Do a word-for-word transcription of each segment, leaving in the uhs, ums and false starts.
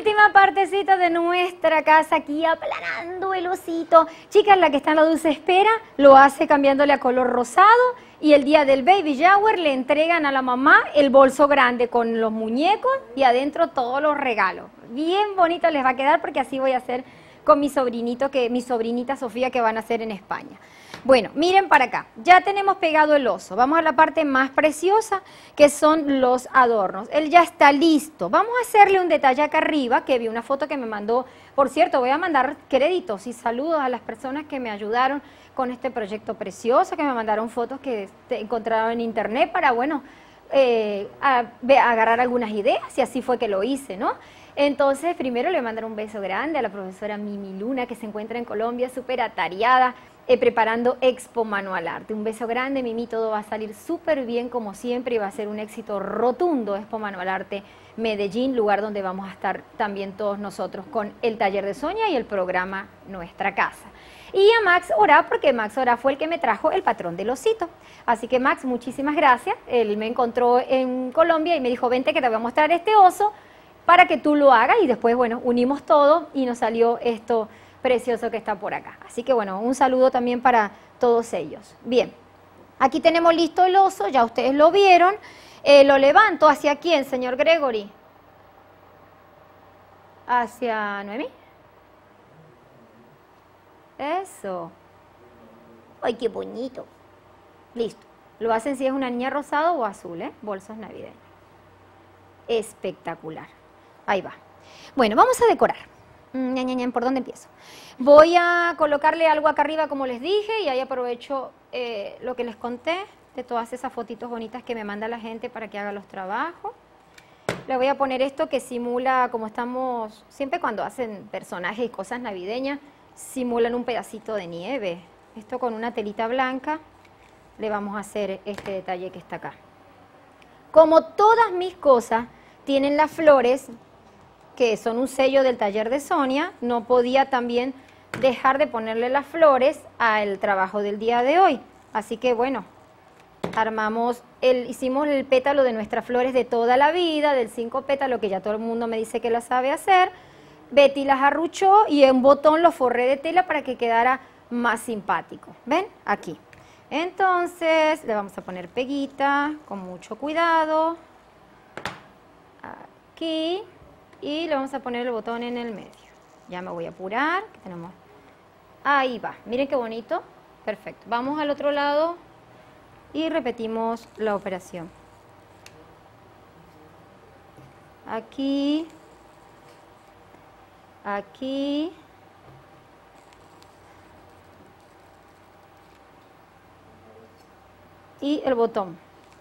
última partecita de nuestra casa, aquí aplanando el osito. Chicas, la que está en la dulce espera lo hace cambiándole a color rosado y el día del baby shower le entregan a la mamá el bolso grande con los muñecos y adentro todos los regalos. Bien bonito les va a quedar porque así voy a hacer con mi sobrinito, que mi sobrinita Sofía, que van a hacer en España. Bueno, miren para acá, ya tenemos pegado el oso. Vamos a la parte más preciosa, que son los adornos. Él ya está listo. Vamos a hacerle un detalle acá arriba, que vi una foto que me mandó. Por cierto, voy a mandar créditos y saludos a las personas que me ayudaron con este proyecto precioso, que me mandaron fotos que encontraron en internet para, bueno, eh, a, a agarrar algunas ideas, y así fue que lo hice, ¿no? Entonces, primero le mandaré un beso grande a la profesora Mimi Luna, que se encuentra en Colombia, súper atareada, eh, preparando Expo Manual Arte. Un beso grande, Mimi, todo va a salir súper bien como siempre y va a ser un éxito rotundo Expo Manual Arte Medellín, lugar donde vamos a estar también todos nosotros con el taller de Sonia y el programa Nuestra Casa. Y a Max Ora, porque Max Ora fue el que me trajo el patrón del osito. Así que Max, muchísimas gracias. Él me encontró en Colombia y me dijo, vente que te voy a mostrar este oso para que tú lo hagas, y después, bueno, unimos todo y nos salió esto precioso que está por acá. Así que, bueno, un saludo también para todos ellos. Bien, aquí tenemos listo el oso, ya ustedes lo vieron. Eh, lo levanto, ¿hacia quién, señor Gregory? ¿Hacia Noemí? Eso. ¡Ay, qué bonito! Listo. Lo hacen si es una niña rosado o azul, ¿eh? Bolsos navideños. Espectacular. Ahí va. Bueno, vamos a decorar. Ña, Ña, Ña, ¿por dónde empiezo? Voy a colocarle algo acá arriba, como les dije, y ahí aprovecho eh, lo que les conté de todas esas fotitos bonitas que me manda la gente para que haga los trabajos. Le voy a poner esto que simula, como estamos, siempre cuando hacen personajes y cosas navideñas, simulan un pedacito de nieve. Esto con una telita blanca le vamos a hacer este detalle que está acá. Como todas mis cosas tienen las flores, que son un sello del taller de Sonia, no podía también dejar de ponerle las flores al trabajo del día de hoy. Así que bueno, armamos, el, hicimos el pétalo de nuestras flores de toda la vida, del cinco pétalos, que ya todo el mundo me dice que la sabe hacer. Betty las arruchó y en un botón lo forré de tela para que quedara más simpático. ¿Ven? Aquí. Entonces le vamos a poner peguita con mucho cuidado. Aquí. Y le vamos a poner el botón en el medio. Ya me voy a apurar, que tenemos. Ahí va, miren qué bonito. Perfecto. Vamos al otro lado y repetimos la operación. Aquí. Aquí. Y el botón.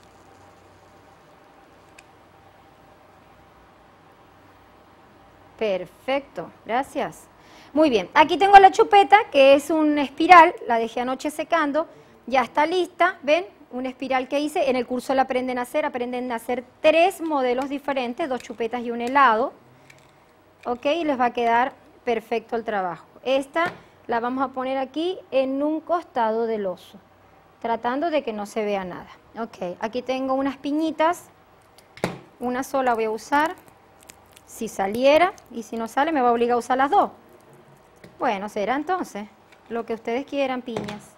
Perfecto, gracias. Muy bien, aquí tengo la chupeta, que es una espiral, la dejé anoche secando, ya está lista, ¿ven? Una espiral que hice, en el curso la aprenden a hacer, aprenden a hacer tres modelos diferentes, dos chupetas y un helado, ¿ok? Y les va a quedar perfecto el trabajo. Esta la vamos a poner aquí en un costado del oso, tratando de que no se vea nada. Ok, aquí tengo unas piñitas, una sola voy a usar. Si saliera, y si no sale me va a obligar a usar las dos. Bueno, será entonces lo que ustedes quieran, piñas.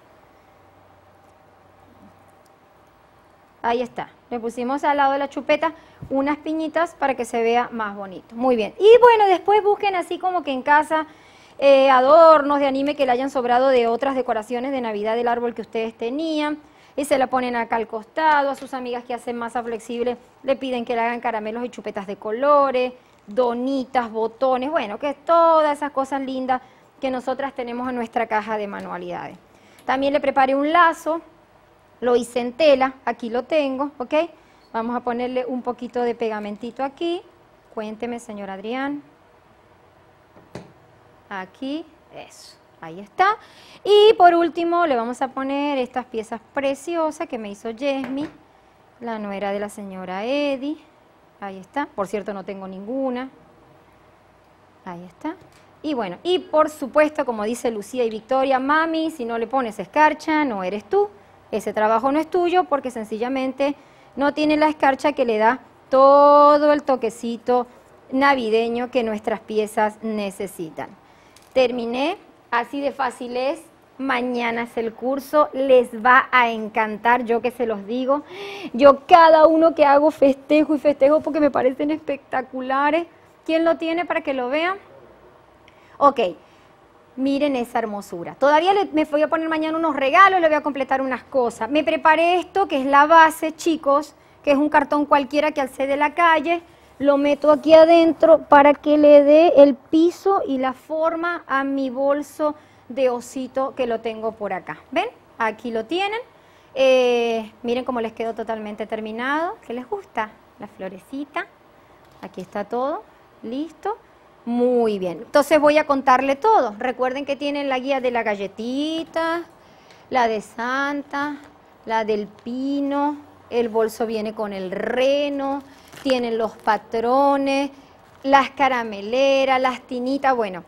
Ahí está. Le pusimos al lado de la chupeta unas piñitas para que se vea más bonito. Muy bien. Y bueno, después busquen así como que en casa eh, adornos de anime que le hayan sobrado de otras decoraciones de Navidad del árbol que ustedes tenían. Y se la ponen acá al costado. A sus amigas que hacen masa flexible le piden que le hagan caramelos y chupetas de colores, donitas, botones, bueno, que es todas esas cosas lindas que nosotras tenemos en nuestra caja de manualidades. También le preparé un lazo, lo hice en tela, aquí lo tengo, ¿ok? Vamos a ponerle un poquito de pegamentito aquí, cuénteme, señor Adrián. Aquí, eso, ahí está. Y por último le vamos a poner estas piezas preciosas que me hizo Yesmi, la nuera de la señora Eddy. Ahí está, por cierto no tengo ninguna, ahí está. Y bueno, y por supuesto, como dice Lucía y Victoria, mami, si no le pones escarcha, no eres tú, ese trabajo no es tuyo porque sencillamente no tiene la escarcha que le da todo el toquecito navideño que nuestras piezas necesitan. Terminé, así de fácil es. Mañana es el curso, les va a encantar, yo que se los digo. Yo cada uno que hago festejo y festejo porque me parecen espectaculares. ¿Quién lo tiene para que lo vean? Ok, miren esa hermosura. Todavía le, me voy a poner mañana unos regalos, le voy a completar unas cosas. Me preparé esto, que es la base, chicos, que es un cartón cualquiera que alcé de la calle. Lo meto aquí adentro para que le dé el piso y la forma a mi bolso de osito que lo tengo por acá. ¿Ven? Aquí lo tienen. Eh, miren cómo les quedó totalmente terminado. ¿Qué les gusta? La florecita. Aquí está todo. Listo. Muy bien. Entonces voy a contarle todo. Recuerden que tienen la guía de la galletita, la de Santa, la del pino. El bolso viene con el reno. Tienen los patrones, las carameleras, las tinitas. Bueno,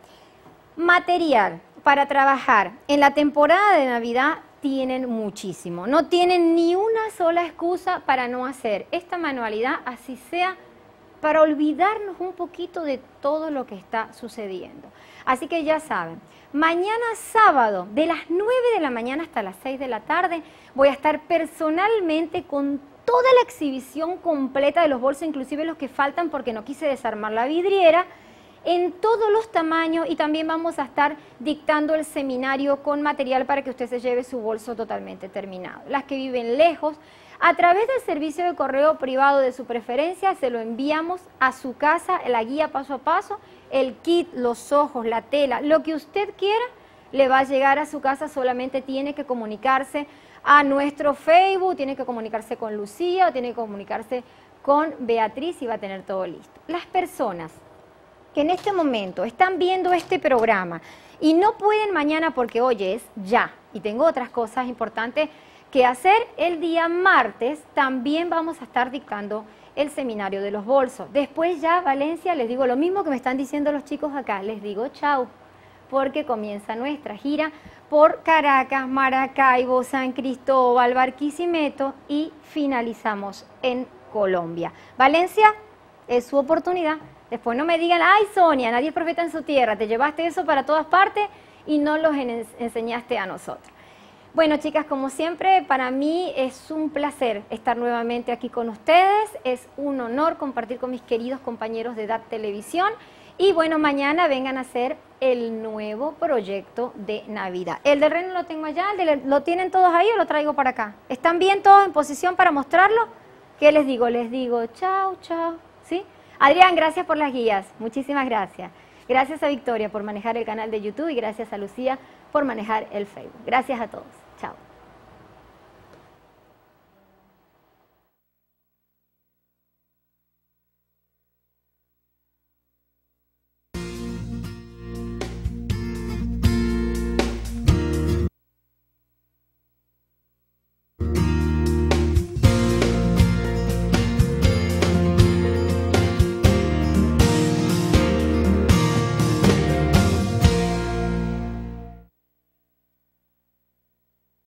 material para trabajar en la temporada de Navidad tienen muchísimo. No tienen ni una sola excusa para no hacer esta manualidad, así sea para olvidarnos un poquito de todo lo que está sucediendo. Así que ya saben, mañana sábado de las nueve de la mañana hasta las seis de la tarde voy a estar personalmente con toda la exhibición completa de los bolsos, inclusive los que faltan porque no quise desarmar la vidriera, en todos los tamaños, y también vamos a estar dictando el seminario con material para que usted se lleve su bolso totalmente terminado. Las que viven lejos, a través del servicio de correo privado de su preferencia, se lo enviamos a su casa, la guía paso a paso, el kit, los ojos, la tela, lo que usted quiera, le va a llegar a su casa, solamente tiene que comunicarse a nuestro Facebook, tiene que comunicarse con Lucía o tiene que comunicarse con Beatriz y va a tener todo listo. Las personas que en este momento están viendo este programa y no pueden mañana porque hoy es ya y tengo otras cosas importantes que hacer, el día martes también vamos a estar dictando el seminario de los bolsos. Después ya, Valencia, les digo lo mismo que me están diciendo los chicos acá, les digo chau, porque comienza nuestra gira por Caracas, Maracaibo, San Cristóbal, Barquisimeto y finalizamos en Colombia. Valencia, es su oportunidad. Después no me digan, ay Sonia, nadie es profeta en su tierra, te llevaste eso para todas partes y no los en enseñaste a nosotros. Bueno, chicas, como siempre, para mí es un placer estar nuevamente aquí con ustedes, es un honor compartir con mis queridos compañeros de D A T Televisión y bueno, mañana vengan a hacer el nuevo proyecto de Navidad. El del reno lo tengo allá, el de, ¿lo tienen todos ahí o lo traigo para acá? ¿Están bien todos en posición para mostrarlo? ¿Qué les digo? Les digo chao, chao, ¿sí? Adrián, gracias por las guías, muchísimas gracias. Gracias a Victoria por manejar el canal de YouTube y gracias a Lucía por manejar el Facebook. Gracias a todos. Chao.